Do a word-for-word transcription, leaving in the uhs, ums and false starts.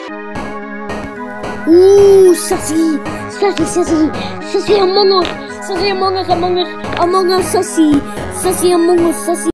Ouh, ça c'est, ça c'est, ça c'est, ça c'est Among Us, ça c'est Among Us, Among Us, Among Us, ça c'est, ça c'est Among Us, ça c'est.